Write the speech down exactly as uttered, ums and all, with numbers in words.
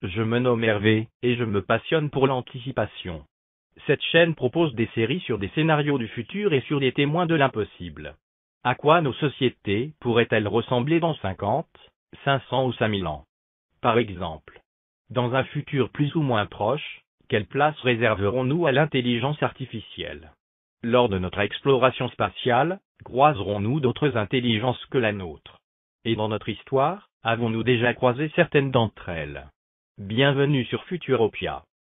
Je me nomme Hervé, et je me passionne pour l'anticipation. Cette chaîne propose des séries sur des scénarios du futur et sur des témoins de l'impossible. À quoi nos sociétés pourraient-elles ressembler dans cinquante, cinq cents ou cinq mille ans? Par exemple, dans un futur plus ou moins proche, quelle place réserverons-nous à l'intelligence artificielle? Lors de notre exploration spatiale, croiserons-nous d'autres intelligences que la nôtre? Et dans notre histoire, avons-nous déjà croisé certaines d'entre elles? Bienvenue sur Futuropia.